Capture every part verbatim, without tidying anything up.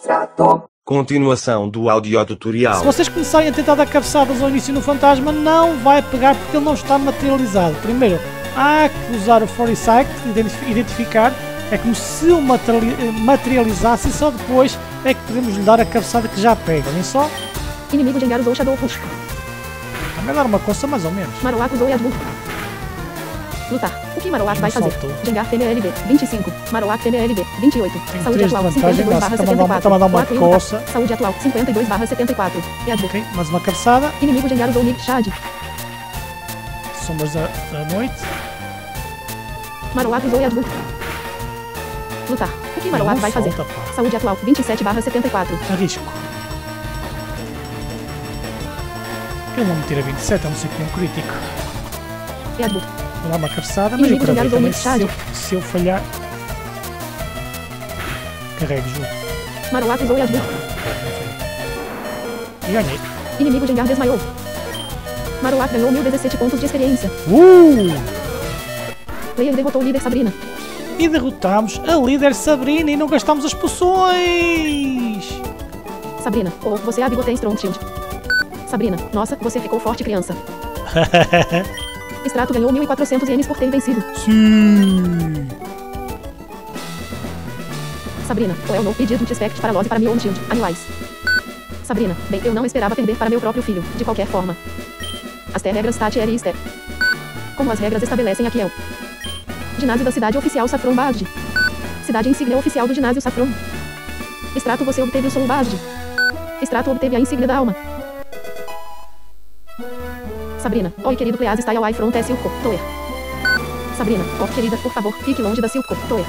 extrato. Continuação do audiotutorial. Se vocês começarem a tentar dar cabeçadas ao início no fantasma, não vai pegar porque ele não está materializado. Primeiro, há que usar o Foresight, identificar, é como se o materializasse e só depois é que podemos lhe dar a cabeçada que já pega, nem só? Inimigo Gengar usou Shadow Rush. Também dar uma coça mais ou menos. Marowak usou Yadmu. Lutar. O que Marowak vai fazer? Saltou. Gengar T M L B vinte e cinco. Marowak T M L B vinte e oito. Tem Saúde três atual vantagens, cinquenta e dois barra nossa, setenta e quatro. tá-me a dar uma quatro coça. Saúde atual cinquenta e dois barra setenta e quatro. Yadmu. Ok, mais uma cabeçada. Inimigo Gengar usou Nick Shad. Sombras da, da noite. Marowak usou Yadmu. Lutar. O que Marowak Não vai fazer? solta, pá. Saúde atual vinte e sete barra setenta e quatro. Arrisco. Ele não me tira vinte e sete, a não ser que tenha um crítico. Yadmu. Vou dar uma cabeçada, mas eu Inimigo carrego Gengar também. usou Se eu, Nick se eu falhar, carrego junto. Marowak usou Yadmu. E ganhei. Inimigo Gengar desmaiou. Marowak ganhou mil e dezessete pontos de experiência. Uh! Player derrotou o líder Sabrina. E derrotámos a líder Sabrina e não gastámos as poções! Sabrina, ou você abre tem Strong Shield. Sabrina, nossa, você ficou forte, criança. Extrato ganhou mil e quatrocentos ienes por ter vencido. Sim! Sabrina, qual é o novo pedido de Spect para Lose para Mion Shield? Animais. Sabrina, bem, eu não esperava perder para meu próprio filho, de qualquer forma. As regras Tati e Step. Como as regras estabelecem aqui é o ginásio da cidade oficial Saffron Badge. Cidade insígnia oficial do ginásio Saffron. Extrato você obteve o Soul Badge. Extrato obteve a insígnia da alma. Sabrina, oi querido please stay away from the Silco, Toer. Sabrina, oh querida, por favor, fique longe da Silco, Toer.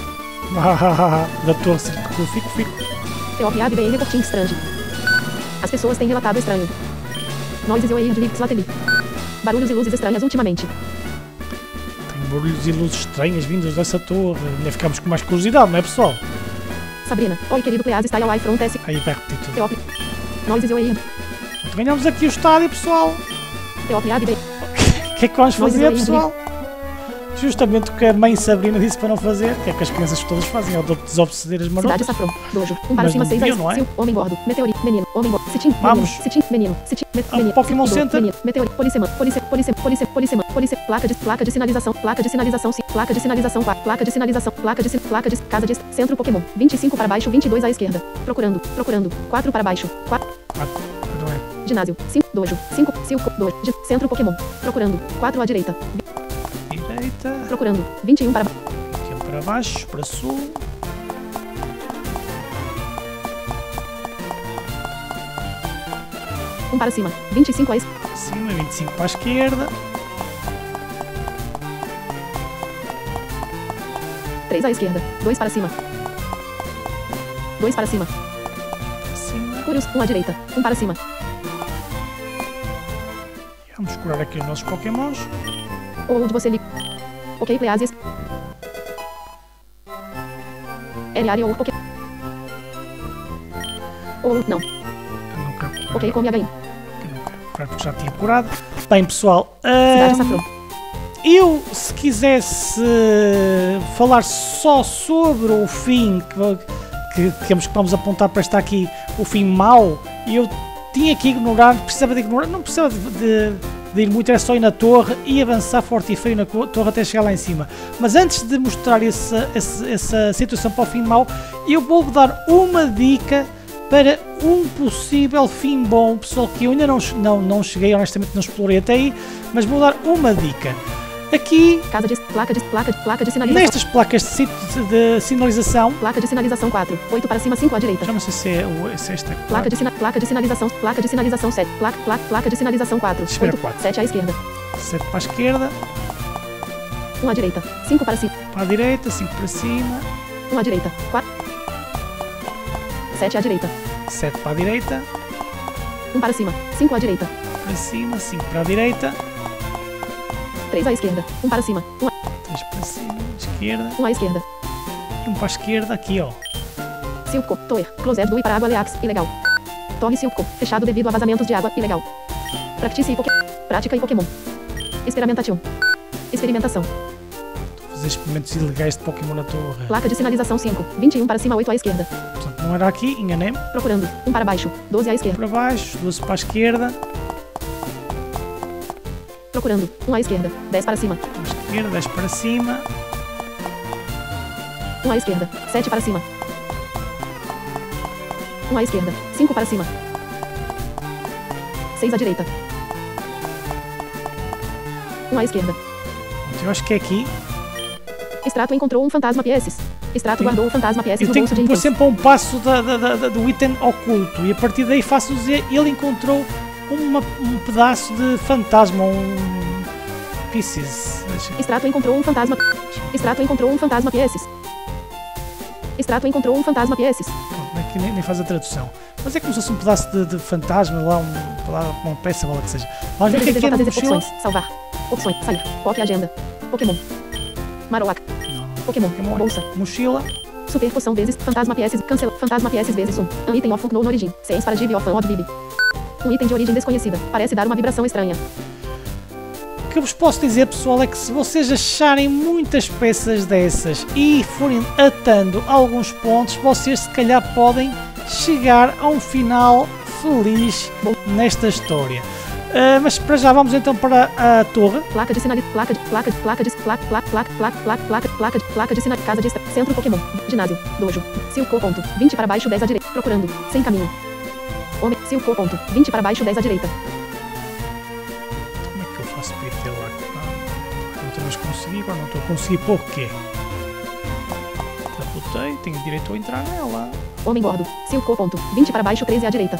Da torre, fico, fico, fico. T O P A B N Reporting Strange. As pessoas têm relatado estranho. Noises e de Lips Lately. Barulhos e luzes estranhas ultimamente. Tem barulhos e luzes estranhas vindas dessa torre. Ainda ficamos com mais curiosidade, não é pessoal? Sabrina, oi querido please stay away from the Aí vai repetir tudo. T O P. Noises e Ganhamos aqui o estádio, pessoal. T O P A B. O que é que vamos fazer, pessoal? Justamente o que a mãe Sabrina disse para não fazer, que é que as crianças todas fazem, é o de desobseder as marotas. Cidade Saffron, dojo, um para Mas cima, não seis deviam, a não é? Sil, homem gordo, meteorito, menino, homem gordo, citim, Vamos. menino, citim, menino, citim, me- Ah, menino, Pokémon citim, Center. menino, meteorito, policema, policema, policema, policema, policema, policema, placa de, placa de sinalização, placa de sinalização, sim, placa de sinalização, quatro, placa de sinalização, placa de, sin- placa de, casa de, centro Pokémon, vinte e cinco para baixo, vinte e dois à esquerda, procurando, procurando, quatro para baixo, quatro, Ah, não é. ginásio, cinco, dojo, cinco, cinco, dojo, de, centro Pokémon, procurando, quatro à direita, Direita. procurando, vinte e um para baixo, Aqui para baixo, para sul. um para cima, vinte e cinco à esquerda, Para cima, vinte e cinco para a esquerda. três à esquerda, dois para cima, dois para cima, Para cima. Curious, um à direita, um para cima, Vamos curar aqui os nossos Pokémons. ou de você li. Ok, please. L área ou Pokémon. Ou não. Eu não quero curar. Ok, come H I. Eu não quero curar porque já tinha curado. Bem, pessoal. Cidade hum, Saffron. eu, se quisesse falar só sobre o fim que, que temos que vamos apontar para estar aqui, o fim mau, eu tinha que ignorar, precisava de ignorar, não precisava de, de, de ir muito, era só ir na torre e avançar forte e feio na torre até chegar lá em cima. Mas antes de mostrar essa, essa, essa situação para o fim mau, eu vou dar uma dica para um possível fim bom, pessoal, que eu ainda não, não, não cheguei, honestamente não explorei até aí, mas vou dar uma dica. Aqui, Casa de placa de placa de placa de sinalização. nestas placas de, sit- de sinalização, Placa de sinalização quatro, oito para cima, cinco à direita. já não sei se é, o- se é esta Placa de, sina placa de sinalização, placa de sinalização sete, placa, placa, placa de sinalização quatro, Espera, oito, quatro. sete à esquerda, sete para a esquerda, um à direita, cinco para cima, para a direita, cinco para cima, um à direita, quatro, sete à direita, sete para a direita, um para cima, cinco à direita, para cima, cinco para a direita, três à esquerda, um para cima, um, três para cima, esquerda, um à esquerda. e um para a esquerda, aqui ó. Silco, Toer, Closed do para água Leax, ilegal. Torre Silco, fechado devido a vazamentos de água, ilegal. Practice e Pokémon. Prática e Pokémon. Experimentation. Experimentação. Estou a fazer experimentos ilegais de Pokémon na torre. Placa de sinalização cinco, vinte e um para cima, oito à esquerda. Portanto, Não era aqui, enganei-me. Procurando. um para baixo. doze à esquerda. Para baixo, doze para a esquerda. Procurando. um à esquerda. dez para cima. Para a esquerda, dez para cima. um à esquerda. sete para cima. um à esquerda. cinco para cima. seis à direita. um à esquerda. Eu acho que é aqui. Extrato encontrou um fantasma P S. Extrato Sim. guardou o fantasma P S Eu no tenho bolso que de pôr itens. sempre a um passo da, da, da, da- do item oculto. E a partir daí faço dizer, ele encontrou uma, um pedaço de fantasma, um pieces. Deixa- Extrato encontrou um fantasma. Extrato encontrou um fantasma P S. Extrato encontrou um fantasma P S. Como é que nem, nem faz a tradução? Mas é como se fosse um pedaço de, de fantasma, lá um, lá uma peça, lá que seja. Vamos ver o que é que é na mochila. Opções. Salvar. Opções. Sair. Copy agenda. Pokémon. Marowak. Não, Pokémon. Pokémon. Bolsa. Mochila. Super poção vezes. Fantasma P S. Cancela. Fantasma P S vezes um. Um item of no origin. seis para Div of Odd Bibi. Um item de origem desconhecida. Parece dar uma vibração estranha. O que eu vos posso dizer, pessoal, é que se vocês acharem muitas peças dessas e forem atando alguns pontos, vocês se calhar podem chegar a um final feliz nesta história. Ah, mas para já vamos então para a torre. Placa de sinal. Placa de. Placa de. Placa de. Placa. Placa. Placa. Placa. Placa. Placa. Placa de. Placa de sinal. Casa de. Centro Pokémon. Ginásio. Dojo. Silco. Ponto. vinte para baixo. dez à direita. Procurando. Sem caminho. Homem. Silco. Ponto. vinte para baixo. dez à direita. Como é que eu faço para ir até lá? Ah, outra vez consegui, agora não estou a conseguir porquê. Botei, tenho direito a entrar nela. Homem gordo. Silco. Ponto. vinte para baixo. treze à direita.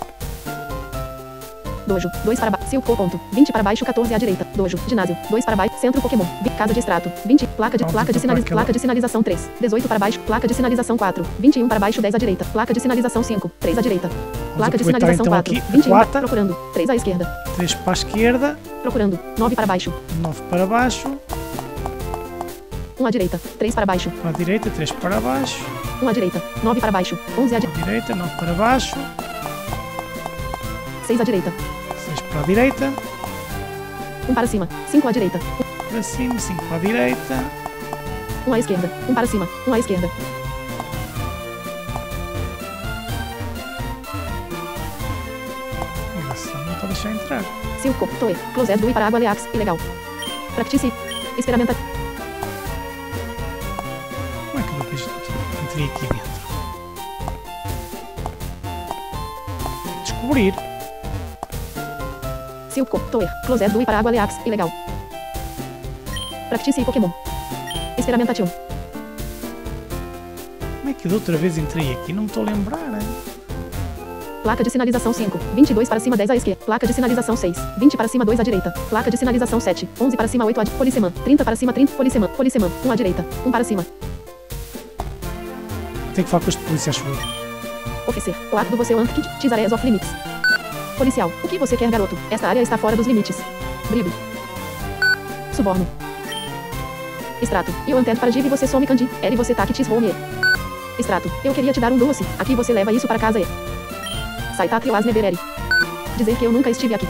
Dojo. dois para baixo. Silco. Ponto. vinte para baixo. catorze à direita. Dojo. Ginásio. dois para baixo. Centro Pokémon. Vi- Casa de extrato. vinte. Placa de. Vamos Placa de, então sinaliza para aquela- placa de sinalização três. dezoito para baixo. Placa de sinalização quatro. vinte e um para baixo. dez à direita. Placa de sinalização cinco. três à direita. Placa de aproveitar, sinalização então, quatro. aqui a vinte e um. quarta. Procurando. três à esquerda. três para a esquerda, Procurando. nove para baixo. nove para baixo, um à direita. três para baixo. para a direita, três para baixo, um à direita. nove para baixo. onze à di- para a direita, nove para baixo, seis à direita. seis para a direita, um para cima. cinco à direita. para cima, cinco para a direita, um à esquerda. um para cima. um à esquerda. Nossa, não está a deixar entrar. Silco. Toe. Closet do para água Leax. Ilegal. Practice. Experimenta. Como é que eu depois entrei aqui dentro? Descobrir. Silco. Toe. Closet do para água Leax. Ilegal. Practice Pokémon. Experimentation. Como é que da outra vez entrei aqui? Não me estou a lembrar, hein? Placa de sinalização cinco. vinte e dois para cima. dez à esquerda. Placa de sinalização seis. vinte para cima. dois à direita. Placa de sinalização sete. onze para cima. oito à direita. Policeman. trinta para cima. trinta. Policeman. Policeman. um à direita. um para cima. Tenho que falar com este polícia, acho eu. Officer. O ato do você Kid. Tizares of limits. Policial. O que você quer, garoto? Esta área está fora dos limites. Bribe. Suborno. Extrato. Eu antero para Div e você some Candy. Eri você tá que tis vou me. Extrato. Eu queria te dar um doce. Aqui você leva isso para casa e. Saitat Yoas Nevereri. Dizer que eu nunca estive aqui.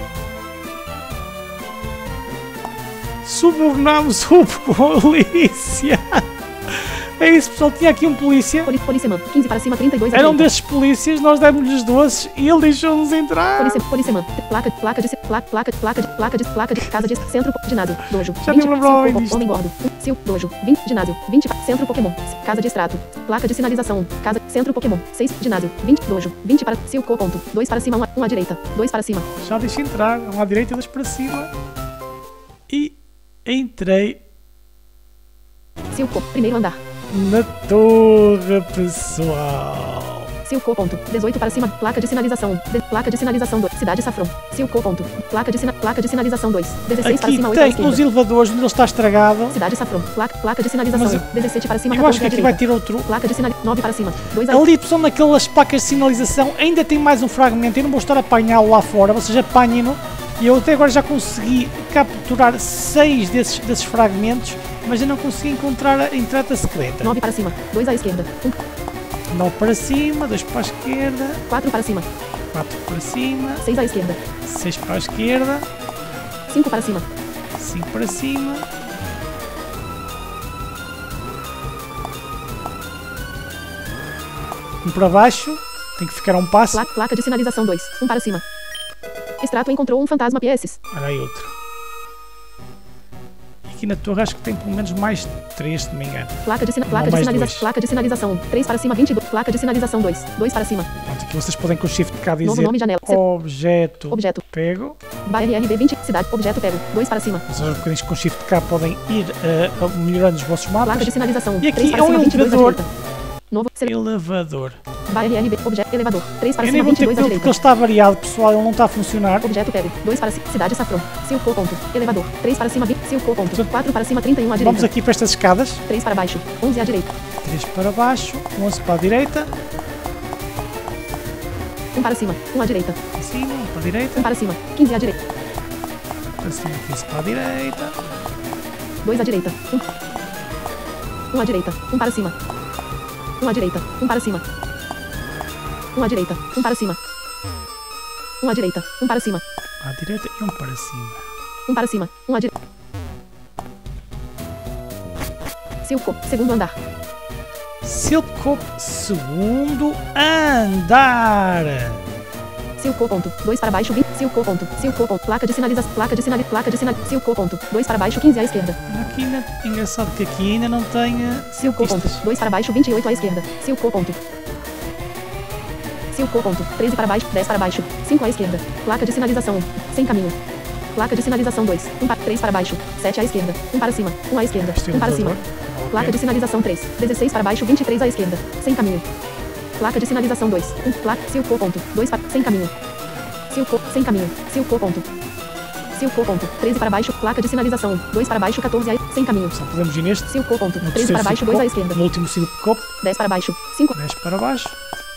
Subornamos o polícia. É isso, pessoal. Tinha aqui um polícia. Poli Policeman. quinze para cima. trinta e dois à Era um direita. desses polícias. Nós demos-lhes doces e ele deixou-nos entrar. Police, policeman, placa, placa de, placa, placa, placa de, placa de, placa de, casa de, centro, ginásio, dojo, Já me lembrava cinco, disto. homem gordo, um, sil, dojo, vinte, ginásio, vinte, centro Pokémon, casa de extrato, placa de sinalização, um, casa, centro Pokémon, seis, ginásio, vinte, dojo, vinte para, silco, ponto, dois para cima, um, um à direita, dois para cima, Já deixei entrar. Um à direita e dois para cima. E entrei silco, primeiro andar, na torre, pessoal. silco, ponto, dezoito para cima, placa de sinalização, um, de, placa de sinalização dois, cidade Safron, silco, ponto, placa de, sina, placa de sinalização dois, dezesseis para Aqui cima, oito à tem esquerda. os elevadores onde ele está estragado. Cidade Safron, placa, placa de sinalização, Mas eu- um, dezessete para cima, Eu acho catorze que à aqui vai direita, ter outro. placa de sinal, nove para cima, dois à Ali são naquelas placas de sinalização. Ainda tem mais um fragmento. Eu não vou estar a apanhá-lo lá fora. Vocês apanhem-no. E eu até agora já consegui capturar seis desses, desses fragmentos. Mas eu não consegui encontrar a entrada secreta. nove para cima, dois à esquerda, um, nove para cima, dois para a esquerda, quatro para cima, quatro para cima, seis à esquerda, seis para a esquerda, cinco para cima, cinco para cima. Um para baixo. Tem que ficar a um passo. Pla placa de sinalização dois. Um para cima. Extrato encontrou um fantasma P S. Olha aí outro. Aqui na torre acho que tem pelo menos mais três, se não me engano. Placa de, sina placa de, sinaliza placa de sinalização um. três para cima, vinte e dois. Placa de sinalização dois. dois para cima. Pronto, aqui vocês podem com o shift cá dizer Novo nome, janela. objeto, Objeto. pego. B R R B vinte. Cidade. Objeto pego. dois para cima. Vocês aos bocadinhos com o shift cá podem ir uh, melhorando os vossos mapas. Placa de sinalização um. E aqui três para é um cima, vinte e dois à elevador. direita. Novo. Elevador. B R R B. Objeto. Elevador. três para Eu cima, nem vou vinte e ter dois à que porque direita. ele está variado, pessoal, ele não está a funcionar. Objeto pego. dois para cima. Cidade Safron. cinco ponto. Elevador. três para cima, vinte. cinco ponto. quatro para cima, trinta e um à direita. Vamos aqui para estas escadas. três para baixo. onze à direita. três para baixo, onze para a direita. um para cima. um à direita. Para cima, um para a direita. um para cima. quinze à direita. Para cima, quinze para a direita. dois à direita. um à direita. um para cima. um à direita. um para cima. um à direita. um para cima. um à direita. um para cima. À direita e um para cima. um para cima. um à direita. Silco. Segundo andar. Silco, segundo andar. Silco ponto. dois para baixo, vinte. Silco ponto. Silco ponto. Placa de sinalização. Placa de sinalização. Placa de sinalização. Silco ponto. dois para baixo, quinze à esquerda. Aqui ainda, engraçado que aqui ainda não tem uh, Silco ponto. dois para baixo, vinte e oito à esquerda. Silco ponto. Silco ponto. treze para baixo, dez para baixo. cinco à esquerda. Placa de sinalização um. Sem caminho. Placa de sinalização dois. um para três para baixo. sete à esquerda. um para cima. um à esquerda. um para cima. Placa de sinalização três. dezesseis para baixo, vinte e três à esquerda. Sem caminho. Placa de sinalização dois. um. Placa. Silco ponto. dois para. Sem caminho. Silco. Sem caminho. Silco ponto. Silco ponto. treze para baixo. Placa de sinalização um. dois para baixo, catorze à. Sem caminho. Só podemos ir neste. Silco ponto. No treze para baixo, dois à esquerda. No último silco. dez para baixo. cinco. dez para baixo.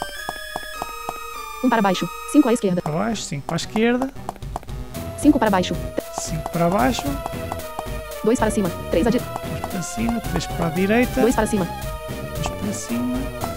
um para baixo. cinco à esquerda. Para baixo. cinco para a esquerda. cinco para baixo. cinco para baixo. dois para cima. três à direita. dois para cima. três para a direita. dois para cima. dois para cima.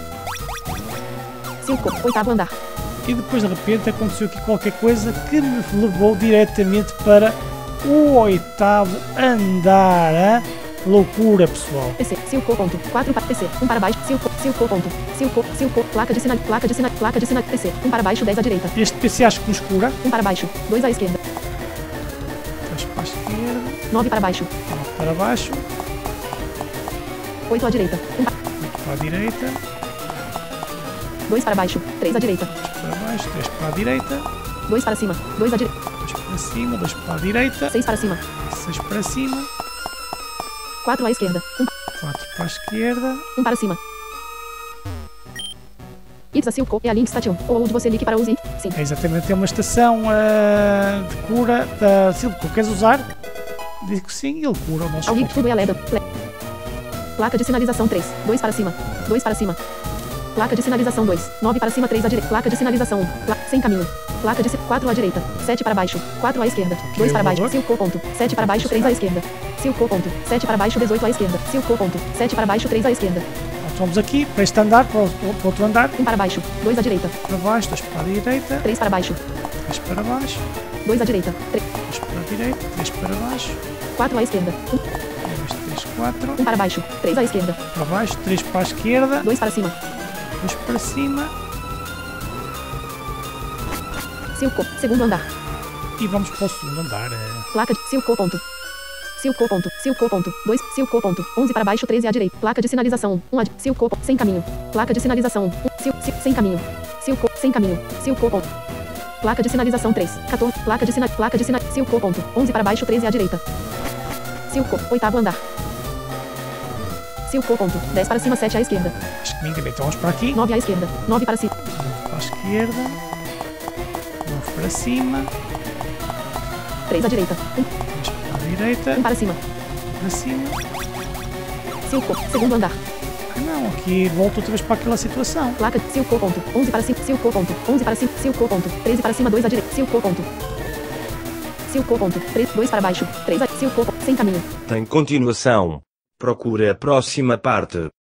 Silco. Oitavo andar. E depois de repente aconteceu aqui qualquer coisa que me levou diretamente para o oitavo andar. Hein? Loucura, pessoal. P C. Silco ponto. quatro para P C. um para baixo. Silco. Silco ponto. Silco. Silco. Placa de sinal. Placa de sinal. Placa de sinal. P C. um para baixo. dez à direita. Este P C acho que nos cura. um para baixo. dois à esquerda. dois para a esquerda. nove para baixo. nove para baixo. oito à direita. um para... oito para a direita. dois para baixo. três à direita. dois para baixo. três para a direita. dois para cima. dois à direita. dois para cima. dois para a direita. seis para cima. seis para cima. quatro à esquerda. um quatro para a esquerda. um para cima. Itza Silco é a Link Station. Ou onde você link para use. Sim. É exatamente, é uma estação uh, de cura da Silco. Queres usar? Diz que sim, ele cura o nosso Alguém foco. tudo é a Leda. Ple... Placa de sinalização três. dois para cima. dois para cima. Placa de sinalização dois. nove para cima, três à direita. Placa de sinalização um. Pla... Sem caminho. Placa de quatro à direita. sete para baixo. quatro à esquerda. dois para baixo. Silco ponto. sete para baixo, três à esquerda. Silco ponto. sete para baixo, dezoito à esquerda. Silco ponto. sete para baixo, três à esquerda. Vamos aqui para este andar, para o, para o outro andar. um para baixo. dois à direita. Para baixo, dois para a direita. três para baixo. três para baixo. dois à direita. três dois para a direita. três para baixo. quatro à esquerda. um dois, três, quatro. um para baixo. três à esquerda. Para baixo, três para a esquerda. dois para cima. dois para cima. Silco. Segundo andar. E vamos para o segundo andar. Placa de Silco ponto. Silco ponto. Silco ponto. dois. Silco ponto. onze para baixo, treze à direita. Placa de sinalização um. um à Silco ponto. Sem caminho. Placa de sinalização um. Sil, sil, sem caminho. Silco. Sem caminho. Silco ponto. Placa de sinalização três. quatorze. Placa de sinal. Placa de sinal. Silco ponto. onze para baixo, treze à direita. Silco. Oitavo andar. Silco ponto. dez para cima, sete à esquerda. Acho que me enganei. Então vamos para aqui. nove à esquerda. nove para cima. nove para a esquerda. nove para cima. três à direita. um. três para a direita. um para cima. Para cima. Silco. Segundo andar. Ah não, aqui volta outra vez para aquela situação. Placa de Silco ponto. onze para cima. Silco ponto. onze para cima. Silco ponto. treze para cima, dois à direita. Silco ponto. Silco ponto. três. dois para baixo. três a Silco ponto. Sem caminho. Tem continuação. Procure a próxima parte.